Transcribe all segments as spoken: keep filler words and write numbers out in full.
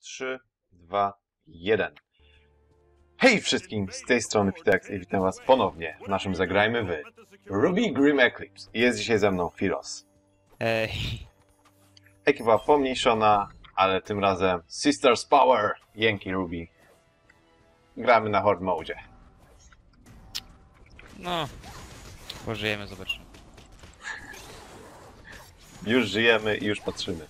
trzy, dwa, jeden. Hej wszystkim, z tej strony Pitex i witam was ponownie w naszym Zagrajmy Wy Ruby Grim Eclipse. Jest dzisiaj ze mną Filos. Ej. Ekipa pomniejszona, ale tym razem Sisters Power, Jęki Ruby. Gramy na Horde Mode. No, pożyjemy, zobaczymy. Już żyjemy i już patrzymy.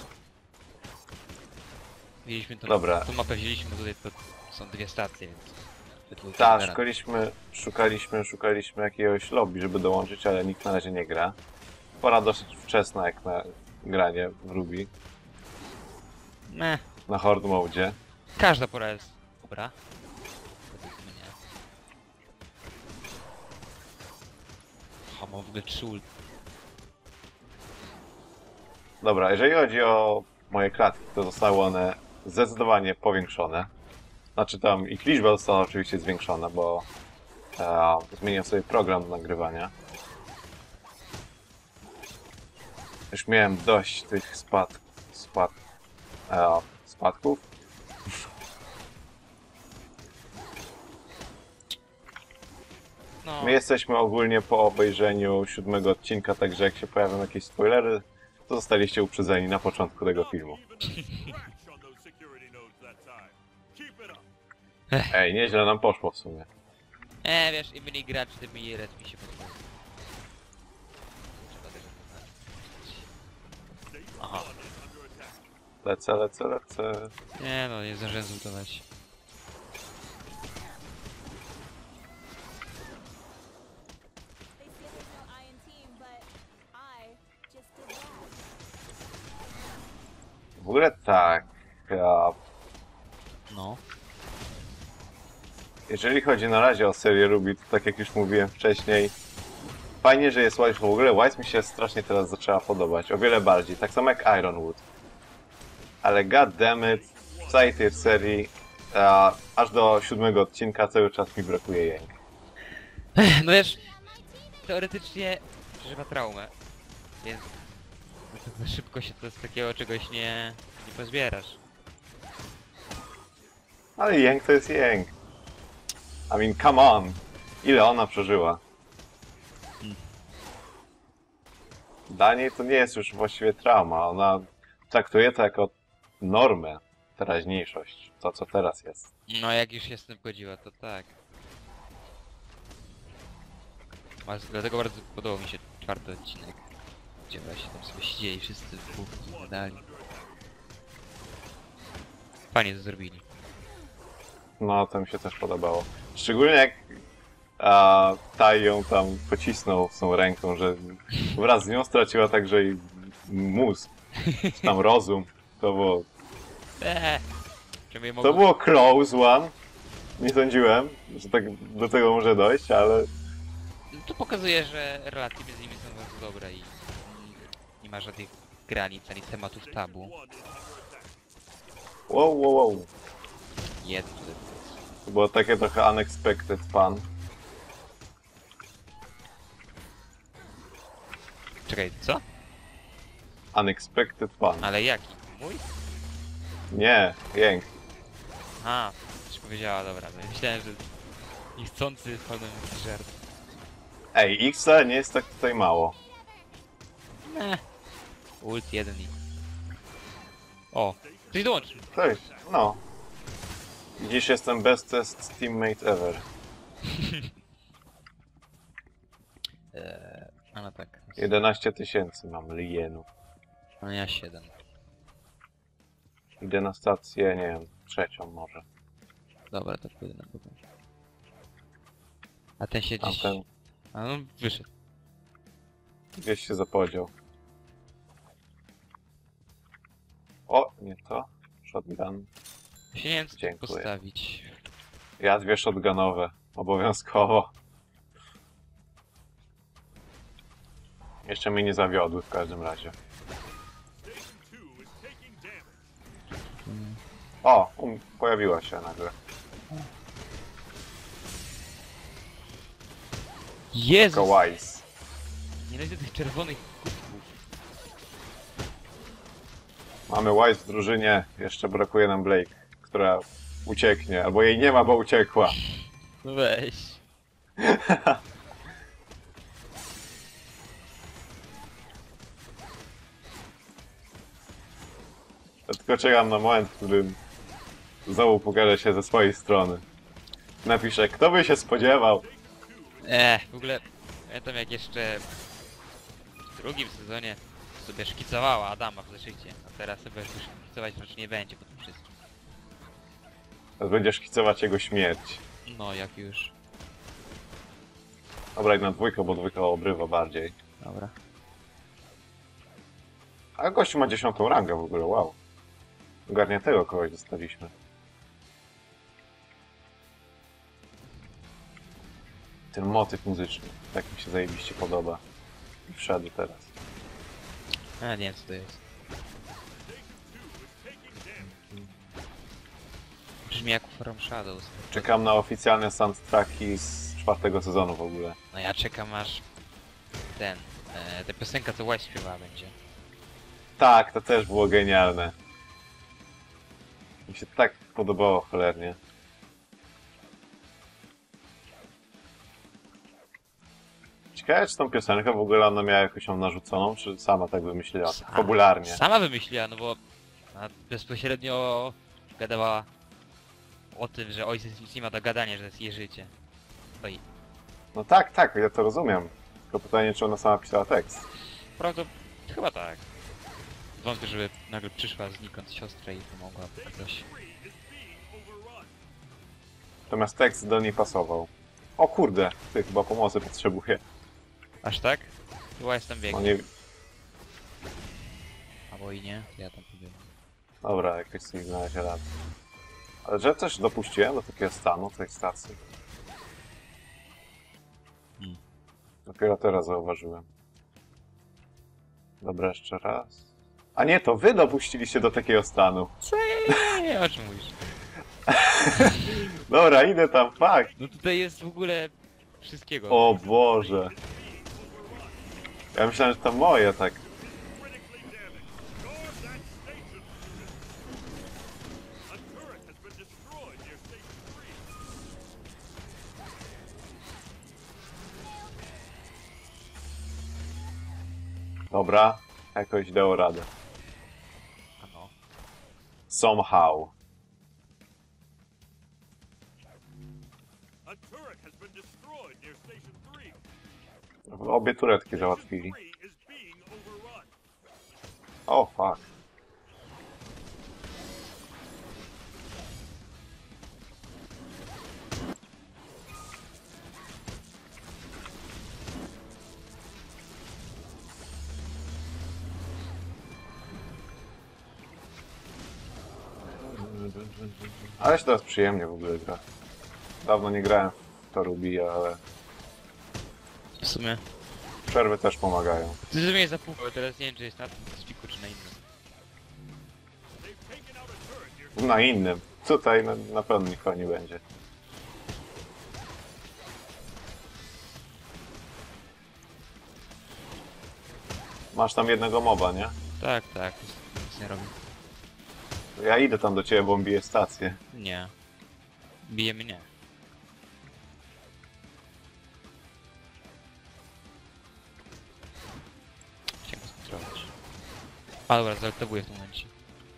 Wzięliśmy to, Dobra. tą mapę wzięliśmy, bo tutaj to są dwie stacje, więc... Tak, szukaliśmy, szukaliśmy, szukaliśmy jakiegoś lobby, żeby dołączyć, ale nikt na razie nie gra. Pora dosyć wczesna jak na granie w Ruby. Meh. Na Horde Mode. Każda pora jest dobra. Według mnie. O, mam w ogóle trzy ult. Dobra, jeżeli chodzi o moje klatki, to zostały one zdecydowanie powiększone. Znaczy tam ich liczba została oczywiście zwiększona, bo e, zmieniłem sobie program do nagrywania. Już miałem dość tych spad... spad... E, spadków. No, My jesteśmy ogólnie po obejrzeniu siódmego odcinka, także jak się pojawią jakieś spoilery, to zostaliście uprzedzeni na początku tego filmu. Ej, nieźle nam poszło w sumie. e, wiesz, im mniej graczy, tym mniej red mi się podoba. Trzeba tego wybrać. Aha. Lecę, lecę, lecę. Nie no, nie zdążyłem zultować. W ogóle tak, a No. jeżeli chodzi na razie o serię Ruby, to tak jak już mówiłem wcześniej, fajnie, że jest Wise, w ogóle Wise mi się strasznie teraz zaczęła podobać, o wiele bardziej, tak samo jak Ironwood. Ale goddammit, w całej tej serii, a, aż do siódmego odcinka cały czas mi brakuje jęk. No wiesz, teoretycznie przeżywa traumę, więc za szybko się to z takiego czegoś nie, nie pozbierasz. Ale jęk to jest jęk. I mean, come on! Ile ona przeżyła? Dla niej to nie jest już właściwie trauma, ona traktuje to jako normę, teraźniejszość, to co teraz jest. No jak już się z tym godziła, to tak. Ale dlatego bardzo podobał mi się czwarty odcinek, gdzie właśnie tam sobie siedzieli wszyscy w dwóch i gadali. Fajnie to zrobili. No, to mi się też podobało. Szczególnie jak a, Taj ją tam pocisnął z tą ręką, że wraz z nią straciła także i mózg, czy tam rozum. To było, Eee, żeby je to mogło... było close one. Nie sądziłem, że tak do tego może dojść, ale To pokazuje, że relacje między nimi są bardzo dobre i nie ma żadnych granic ani tematów tabu. wow, wow, wow. Jeden. To było takie trochę unexpected fun. Czekaj, co? Unexpected fun. Ale jaki? Mój? Nie, jęk. A, coś powiedziała, dobra. No myślałem, że niechcący wpadłem w jakiś żart. Ej, ich wcale nie jest tak tutaj mało. Eee. Ult jeden i... O, ktoś dołączył. Cześć, no. Dziś jestem bestest teammate ever. Eee, a no tak. jedenaście tysięcy mam lienów. No ja siedem. Idę na stację, nie wiem, trzecią może. Dobra, to pójdę na górę. A ten się gdzieś... Tamten A no, wyszedł. gdzieś się zapodział. O, nie to. Shotgun. Ja się nie wiem co tu Dziękuję. postawić. Ja dwie shotgunowe. Obowiązkowo. Jeszcze mnie nie zawiodły w każdym razie. O, um, pojawiła się nagle. Jezus! Tylko Wise. Nienawidzę tych czerwonych kubków. Mamy Wise w drużynie, jeszcze brakuje nam Blake, która ucieknie, albo jej nie ma, bo uciekła. No weź. Ja tylko czekam na moment, w którym znowu pokaże się ze swojej strony. Napiszę, kto by się spodziewał. Eee, w ogóle pamiętam jak jeszcze w drugim sezonie sobie szkicowała Adama w zeszycie, a teraz sobie już szkicować raczej nie będzie po tym wszystkim. Teraz będziesz szkicować jego śmierć. No jak już. Dobra, i na dwójkę, bo dwójka obrywa bardziej. Dobra. A gościu ma dziesiątą rangę w ogóle, wow. Ogarniętego kogoś dostaliśmy. Ten motyw muzyczny, tak mi się zajebiście podoba. I wszedł teraz. A nie wiem co to jest. Brzmi jak From Shadows. Czekam na oficjalne soundtracki z czwartego sezonu w ogóle. No ja czekam aż ten, e, ta piosenka co Wise śpiewała będzie. Tak, to też było genialne. Mi się tak podobało cholernie. Ciekawe, czy tą piosenkę w ogóle ona miała jakąś ją narzuconą, czy sama tak wymyśliła? Sa- Fabularnie. Sama wymyśliła, no bo ona bezpośrednio gadała o tym, że ojciec nic nie ma do gadania, że to jest jej życie. No i No tak, tak, ja to rozumiem. Tylko pytanie, czy ona sama pisała tekst. prawda, chyba tak. Wątpię, żeby nagle przyszła znikąd siostra i pomogłaby ktoś. Natomiast tekst do niej pasował. O kurde, ty chyba pomocy potrzebuje. Aż tak? Chyba jestem No biegły. nie... Albo i nie, ja tam pobiegłem. Dobra, jakoś sobie znaleźć radę. Ale że też dopuściłem do takiego stanu tej stacji. Hmm. Dopiero teraz zauważyłem. Dobra, jeszcze raz. A nie, to wy dopuściliście do takiego stanu. Co? O czym mówisz? Dobra, idę tam, fakt. No tutaj jest w ogóle wszystkiego. O Boże. Ja myślałem, że to moje, tak. Dobra, jakoś dało radę. A no. Somehow. A turret has been destroyed near Station three. Obie turetki załatwili. three is being overrun. O, fuck. Ale się teraz przyjemnie w ogóle gra. Dawno nie grałem w to Ruby, ale W sumie. przerwy też pomagają. Ty że mnie zapukał, teraz nie wiem czy jest na tym spiku czy na innym. They've taken out a turret near Na innym. Tutaj na, na pewno nikogo nie będzie. Masz tam jednego moba, nie? Tak, tak, nic nie robi. Ja idę tam do ciebie, bo on bije stację. Nie. Bije mnie. Chciałem skontrolować. A dobra, zaltowuję w tym momencie.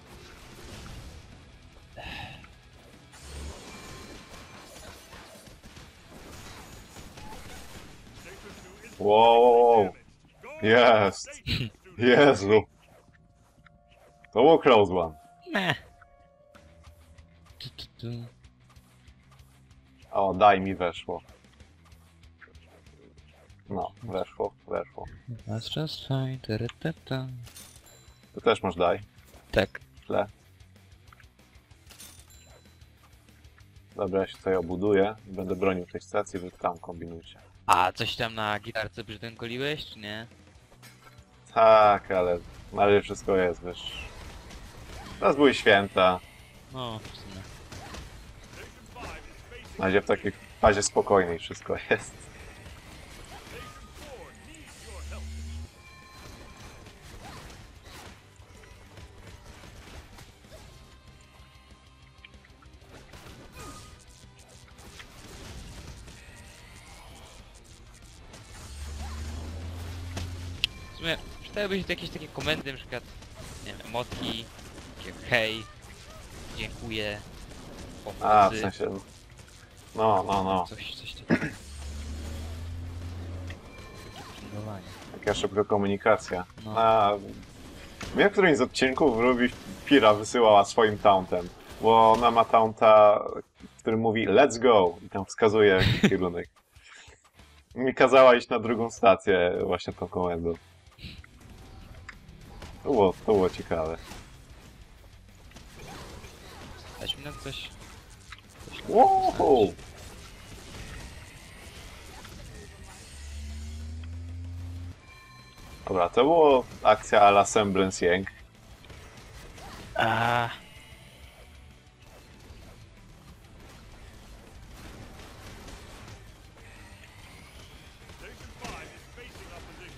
Wow, jest. Jezu. To był close one. Meh. Tu, tu, tu. O, daj mi weszło. No, weszło, weszło. Last just fine. Tereteta. Ty też masz daj. Tak. Źle. Dobra, ja się tutaj obuduję i będę bronił tej stacji, wy tam kombinujcie. A coś tam na gitarce brzdękoliłeś, czy nie? Tak, ale na razie wszystko jest, wiesz. Teraz były święta. No, w sumie. Na razie w takiej fazie spokojnej wszystko jest. Przydałyby się tu jakieś takie komendy, na przykład, nie wiem, emotki, takie hej, dziękuję, pomocy, A, w sensie... No, no, no. coś, coś takiego. Takie pilnowanie. Taka szybka komunikacja. No. A, wiem, w którymś z odcinków Ruby Pira wysyłała swoim tauntem, bo ona ma taunta, który mówi let's go i tam wskazuje jakiś kierunek. Mi kazała iść na drugą stację właśnie tą komendą. To było, to było ciekawe. Dać mi na coś... coś na Wow! postawić. Dobra, to było akcja a la Semblance Yank. A. Station five is facing opposition.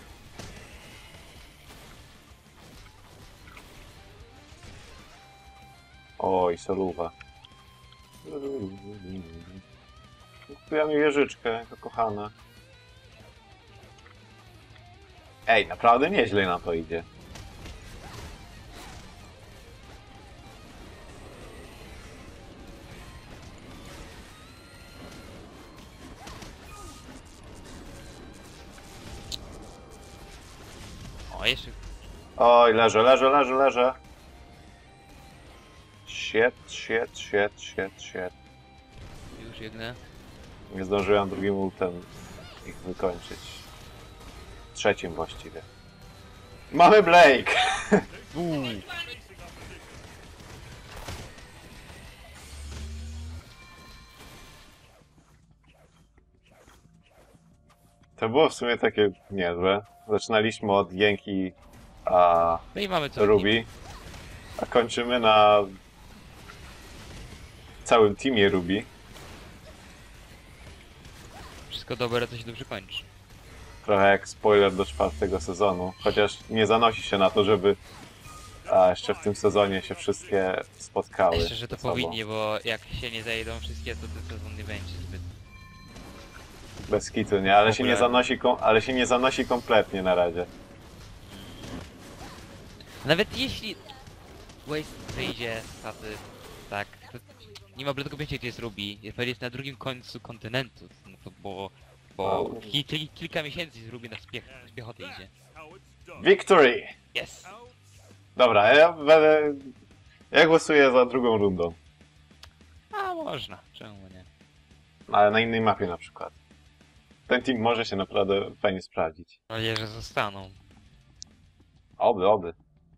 Oj, soluwa. Kupujemy wieżyczkę, jako kochana. Ej, naprawdę nieźle na to idzie. O, jeszcze... Oj, leżę, leżę, leżę, leżę. Shit, shit, shit, shit, shit. już biegnę. Nie zdążyłem drugim ultem ich wykończyć. Trzecim właściwie. Mamy Blake! Uuu. To było w sumie takie niezłe. Zaczynaliśmy od Jęki a No i mamy co Ruby, a kończymy na całym teamie Ruby. Wszystko dobre, to się dobrze kończy. Trochę jak spoiler do czwartego sezonu, chociaż nie zanosi się na to, żeby a jeszcze w tym sezonie się wszystkie spotkały. Myślę, że to ze sobą. powinni, bo jak się nie zajdą wszystkie, to ten sezon nie będzie zbyt... Bez kitu, nie? Ale W się nie, ogóle- zanosi, kom- ale się nie zanosi kompletnie na razie. Nawet jeśli Waste wyjdzie taty, tak, to nie ma bladego pojęcia, gdzie jest Ruby. Jest jest na drugim końcu kontynentu, no to bo... bo Wow. ki, ki, kilka miesięcy z Ruby na spiech, z piechoty idzie. How it's done. Victory! Yes! Dobra, ja będę... Ja głosuję za drugą rundą. A można, czemu nie? Ale na innej mapie na przykład. Ten team może się naprawdę fajnie sprawdzić. Mam nadzieję, że zostaną. Oby, oby.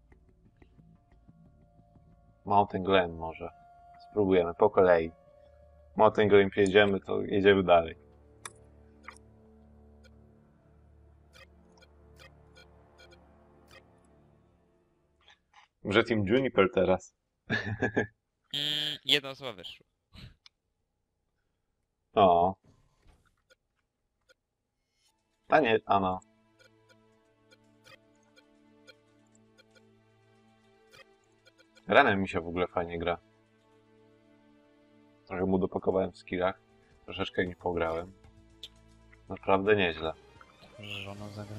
Mountain Glen może. Spróbujemy po kolei. Mountain Glen jedziemy, to jedziemy dalej. Może Team Juniper teraz? Mm, jedna osoba wyszła. O. A nie, a no. Renem mi się w ogóle fajnie gra. Trochę mu dopakowałem w skillach. Troszeczkę nie pograłem. Naprawdę nieźle. Żona zagra.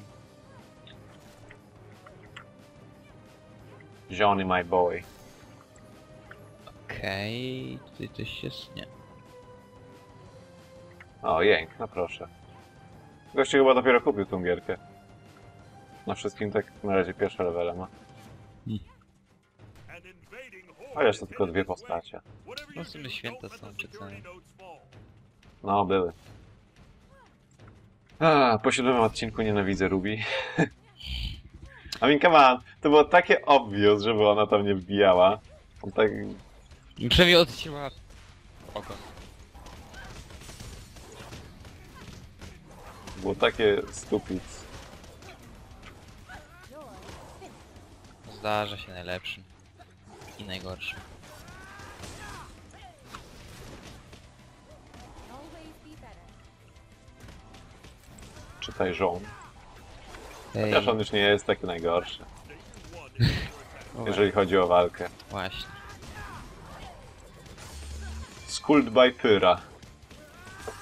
Johnny my boy. Okej, okay, tutaj coś jest, nie. O, jęk, no proszę. Gościu chyba dopiero kupił tą gierkę. Na wszystkim tak na razie pierwsze levele ma. An invading horde Chociaż to is tylko headed dwie this way. postacie. Whatever No you w sumie do, święta don't są let the przed security nami. nodes fall. No, były. A, po siódmym odcinku nienawidzę Ruby. I mean, come on, to było takie obvious, żeby ona tam nie wbijała. On tak... Przynajmniej odcięła ogon. Było takie stupid. Zdarza się najlepszym i najgorszym. Always be better. Czytaj żon. Ej, Chociaż on już nie jest taki najgorszy, o, jeżeli chodzi o walkę. właśnie. Schooled by Pyra.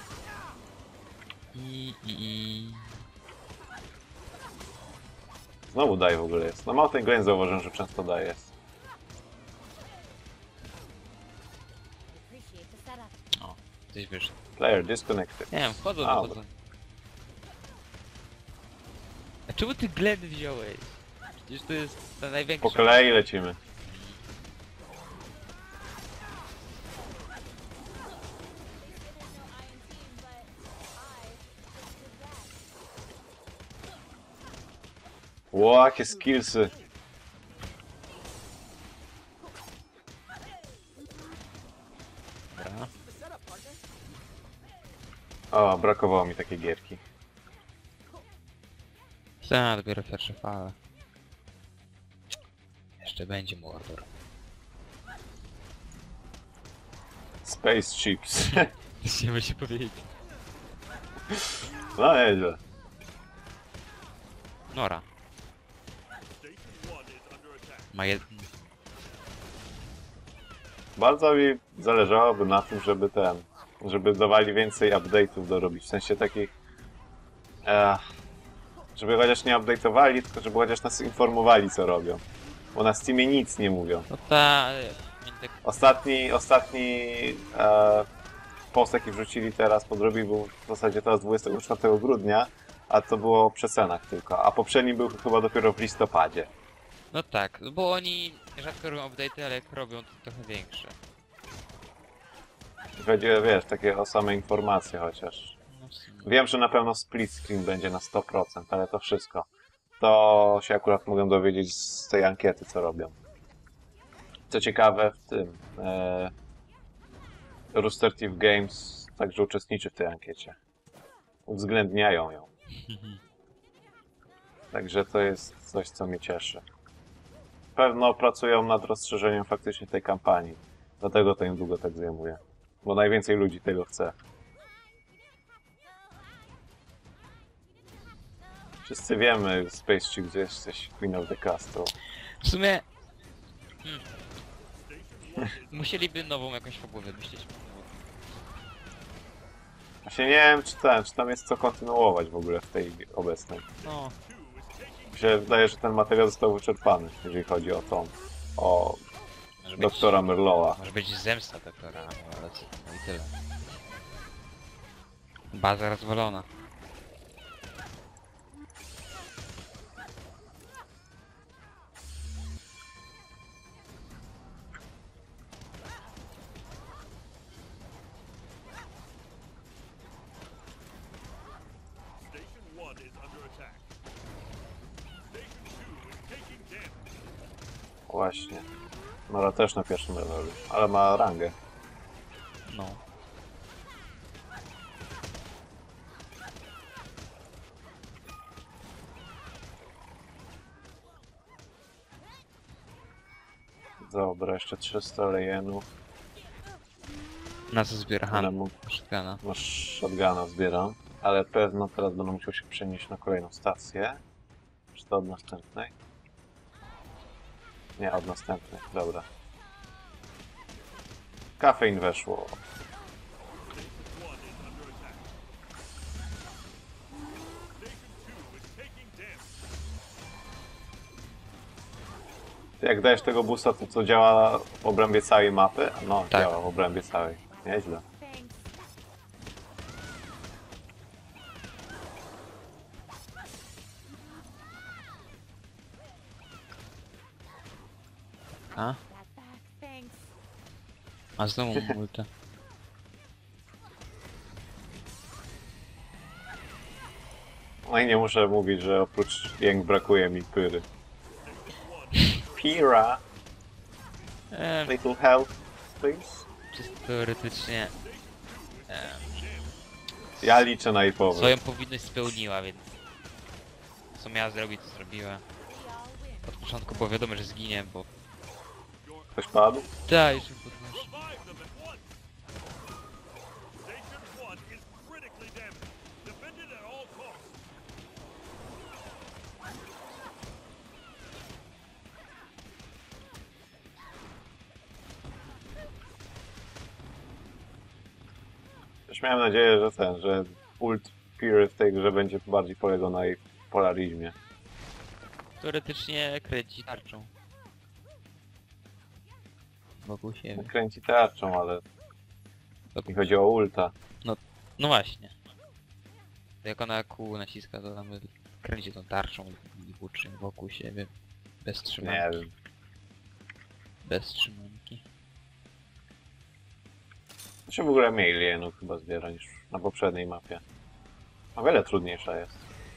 I, i, i... Znowu daje w ogóle jest. No Mountain Glen zauważyłem, że często daje jest. Appreciate the setup. O, gdzieś wiesz. Player disconnected. Nie wiem, wchodzą, A, wychodzą. A czemu ty Glen wziąłeś? Przecież to jest ta największa. Po kolei lecimy. Ło, jakie skillsy. Dobra. O, brakowało mi takiej gierki. Ta, dopiero pierwsze fale. Jeszcze będzie Mordor. Space Chips. Chciałem się powiedzieć. No nieźle. Nora. Station one is under attack. Ma jed... Bardzo mi zależałoby na tym, żeby ten, żeby dawali więcej update'ów dorobić, w sensie takich, e, żeby chociaż nie update'owali, tylko żeby chociaż nas informowali, co robią. Bo na Steamie nic nie mówią. No ta... nie tak... Ostatni, ostatni e, post, jaki wrzucili teraz pod Robi, był w zasadzie teraz dwudziestego czwartego grudnia, a to było o przecenach tylko, a poprzedni był chyba dopiero w listopadzie. No tak, bo oni rzadko robią update'y, ale jak robią, to trochę większe. Chodzi, wiesz, takie o same informacje chociaż. No w sumie. Wiem, że na pewno split screen będzie na sto procent, ale to wszystko. To się akurat mogę dowiedzieć z tej ankiety, co robią. Co ciekawe, w tym e, Rooster Teeth Games także uczestniczy w tej ankiecie. Uwzględniają ją. Także to jest coś, co mnie cieszy. Pewno pracują nad rozszerzeniem faktycznie tej kampanii. Dlatego to im długo tak zajmuje. Bo najwięcej ludzi tego chce. Wszyscy wiemy, Space Chick, gdzie jesteś Queen of the Castle. W sumie... Hmm. Musieliby nową jakąś fabułę wymyślić. Właśnie nie wiem, czy, ten, czy tam jest co kontynuować w ogóle w tej obecnej. No, Mi się wydaje, że ten materiał został wyczerpany, jeżeli chodzi o tą, o może być... doktora Merlowa. Może być zemsta doktora, ale co, no i tyle. Baza rozwalona. Station one is under attack. Station two is taking damage. Właśnie. Nora też na pierwszym levelu, ale ma rangę. No. Dobra, jeszcze trzysta lejenów. Na co zbiera Ale Han? mu Shotguna. masz shotguna zbieram, ale pewno teraz będę musiał się przenieść na kolejną stację. Czy to od następnej? Nie, od następnej, dobra. Kafein weszło. One is under attack. Station two is taking damage. Ty jak dajesz tego boosta, to co działa w obrębie całej mapy? No, Tak. działa w obrębie całej. Nieźle. Thanks. A? That back. Thanks. A znowu multa. No i nie muszę mówić, że oprócz jęk brakuje mi pyry. Pira, Eee, little help, please. czysto teoretycznie... Eee, Ja liczę na jej powrót. swoją powinność spełniła, więc... Co miała zrobić, to zrobiła. Od początku było wiadomo, że zginie, bo... Ktoś padł? Tak, już ją podnoszę. Revive them at once. Station one is critically damaged. Defend it at all costs. Też miałem nadzieję, że ten, że ult Piry w tej grze będzie bardziej polegał na jej polarizmie. teoretycznie kręci tarczą. Wokół siebie. Kręci tarczą, ale... Mi chodzi o ulta. No właśnie. Jak ona kół naciska, to tam kręci tą tarczą i włóczy wokół siebie. Bez Nie trzymanki. wiem. Bez trzymanki. To się w ogóle mniej alienów chyba zbiera niż na poprzedniej mapie. O wiele trudniejsza jest.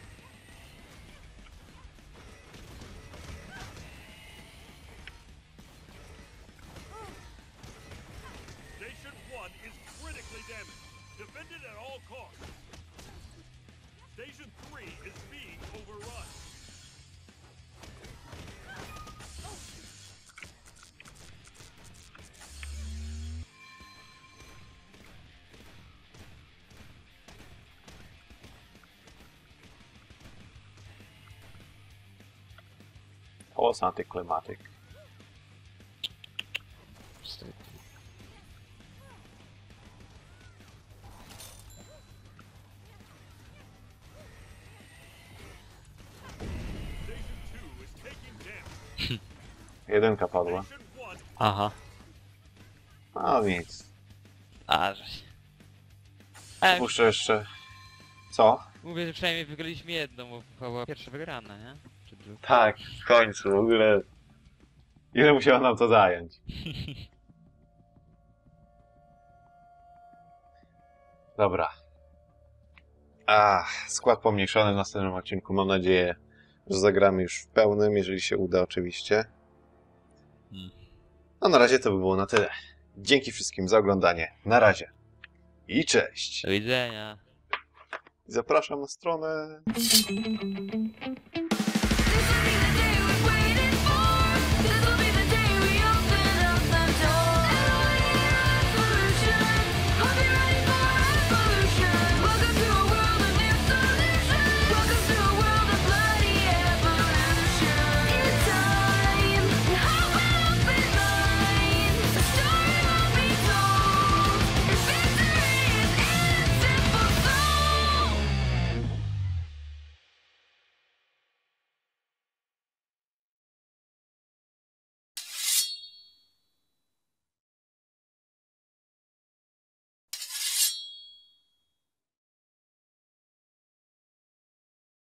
Station one is critically damaged. Defend it at all costs. Station three is being overrun. To was anticlimactic. Stoi. Station two is taking damage. Jedynka padła. Station one Aha. No nic. A, że się... A, Puszczę jeszcze... Co? mówię, że przynajmniej wygraliśmy jedną, bo chyba była pierwsza wygrana, nie? Czy druga? Tak, w końcu, w ogóle... Ile musiało nam to zająć? Dobra. Ach, skład pomniejszony w następnym odcinku. Mam nadzieję, że zagramy już w pełnym, jeżeli się uda oczywiście. Hmm. No na razie to by było na tyle. Dzięki wszystkim za oglądanie. Na razie. I cześć. Do widzenia. Zapraszam na stronę.